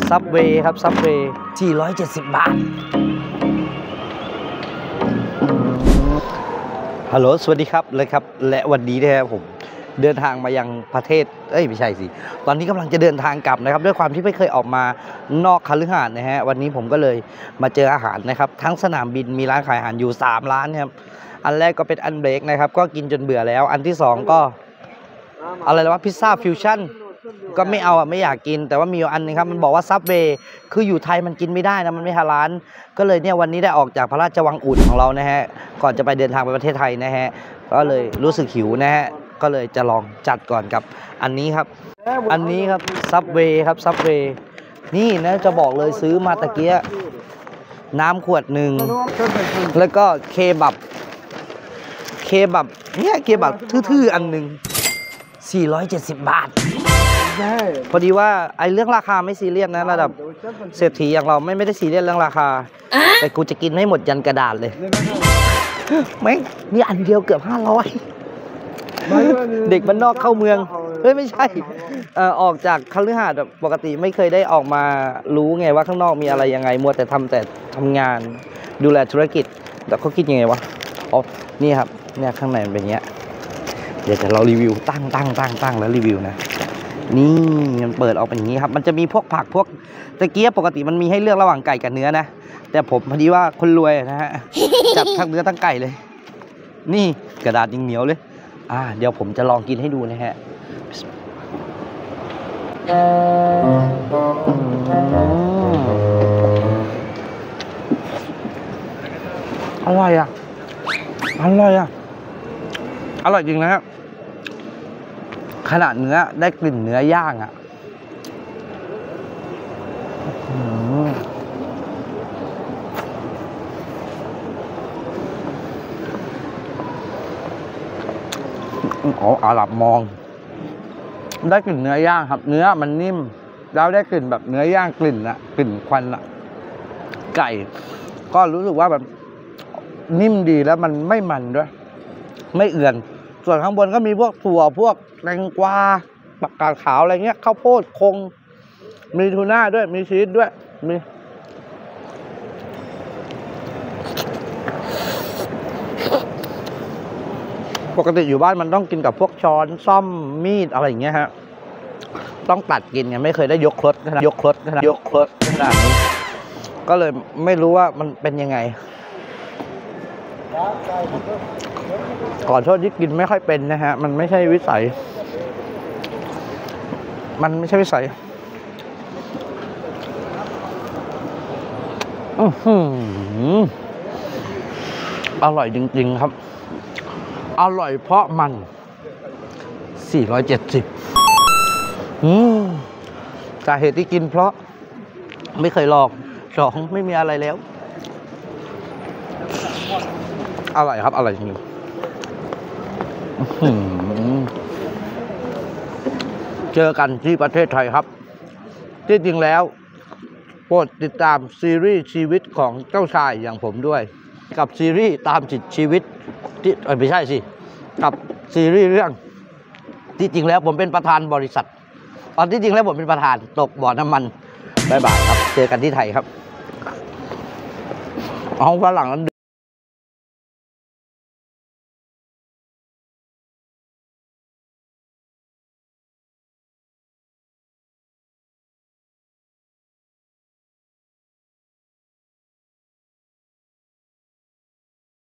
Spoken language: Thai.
ซับเวย์ครับซับเวย์470 บาทฮัลโหลสวัสดีครับเลยครับและวันนี้นะครับผมเดินทางมายังประเทศไม่ใช่สิตอนนี้กำลังจะเดินทางกลับนะครับด้วยความที่ไม่เคยออกมานอกคฤหาสน์นะฮะวันนี้ผมก็เลยมาเจออาหารนะครับทั้งสนามบินมีร้านขายอาหารอยู่3ร้านครับอันแรกก็เป็นอันเบรกนะครับก็กินจนเบื่อแล้วอันที่2ก็อะไรแล้วว่าพิซซ่าฟิวชั่นก็ไม่เอาไม่อยากกินแต่ว่ามีอยู่อันนึงครับมันบอกว่าซับเวย์คืออยู่ไทยมันกินไม่ได้นะมันไม่ฮาลาลก็เลยเนี่ยวันนี้ได้ออกจากพระราชวังอุ่นของเรานะฮะก่อนจะไปเดินทางไปประเทศไทยนะฮะก็เลยรู้สึกหิวนะฮะก็เลยจะลองจัดก่อนกับอันนี้ครับซับเวย์ครับซับเวย์นี่นะจะบอกเลยซื้อมาตะเกียน้ำขวดหนึ่งแล้วก็เคบับเนี่ยเคบับทื่อๆอันหนึ่ง470 บาทพอดีว่าไอ้เรื่องราคาไม่ซีเรียสนะระดับเศรษฐีอย่างเราไม่ได้ซีเรียสเรื่องราคาแต่กูจะกินให้หมดยันกระดาษเลยไม่นี่อันเดียวเกือบ500เด็กบ้านนอกเข้าเมืองไม่ใช่ออกจากคฤหาสน์ปกติไม่เคยได้ออกมารู้ไงว่าข้างนอกมีอะไรยังไงมัวแต่ทำงานดูแลธุรกิจแต่เขาคิดยังไงวะอ๋อนี่ครับเนี่ยข้างในมันเป็นอย่างเงี้ยเดี๋ยวเรารีวิวตั้งแล้วรีวิวนะนี่มันเปิดออกเป็นอย่างนี้ครับมันจะมีพวกผักพวกตะเกียบปกติมันมีให้เลือกระหว่างไก่กับเนื้อนะแต่ผมพอดีว่าคนรวยนะฮะจัดทั้งเนื้อทั้งไก่เลยนี่กระดาษยังเหนียวเลยเดี๋ยวผมจะลองกินให้ดูนะฮะอร่อยอ่ะอร่อยจริงนะฮะขนาดเนื้อได้กลิ่นเนื้อย่างอ่ะอาหรับมองได้กลิ่นเนื้อย่างครับเนื้อมันนิ่มแล้วได้กลิ่นแบบเนื้อย่างกลิ่นควันไก่ก็รู้สึกว่าแบบนิ่มดีแล้วมันไม่มันด้วยไม่เอื่อนส่วนข้างบนก็มีพวกถั่วพวกแตงกวาผักกาดขาวอะไรเงี้ยข้าวโพดคงมีทูน่าด้วยมีชีสด้วยมีปกติอยู่บ้านมันต้องกินกับพวกช้อนซ่อมมีดอะไรอย่างเงี้ยฮะต้องตัดกินไงไม่เคยได้ยกครกขนาดนี้ก็เลยไม่รู้ว่ามันเป็นยังไงขอโทษที่กินไม่ค่อยเป็นนะฮะมันไม่ใช่วิสัยอร่อยจริงๆครับอร่อยเพราะมัน470สาเหตุที่กินเพราะไม่เคยลอง2ไม่มีอะไรแล้วอร่อยครับอร่อยจริงเจอกันที่ประเทศไทยครับที่จริงแล้วโปรดติดตามซีรีส์ชีวิตของเจ้าชายอย่างผมด้วยกับซีรีส์ตามติดชีวิตที่ไม่ใช่สิกับซีรีส์เรื่องที่จริงแล้วผมเป็นประธานบริษัทตอนที่จริงแล้วผมเป็นประธานตกบ่อน้ำมันบ๊ายบายครับเจอกันที่ไทยครับเอาฝรั่งนั้น